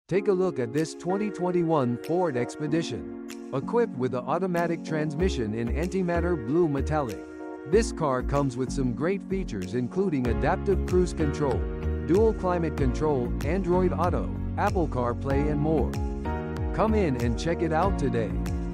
Take a look at this 2021 Ford Expedition. Equipped with an automatic transmission in antimatter blue metallic. This car comes with some great features including adaptive cruise control, dual climate control, Android Auto, Apple CarPlay and more. Come in and check it out today.